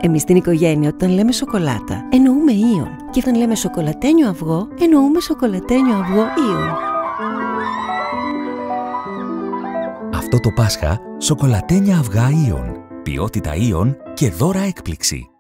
Εμείς στην οικογένεια όταν λέμε σοκολάτα εννοούμε Ion. Και όταν λέμε σοκολατένιο αυγό εννοούμε σοκολατένιο αυγό Ion. Αυτό το Πάσχα, σοκολατένια αυγά Ion. Ποιότητα Ion και δώρα έκπληξη.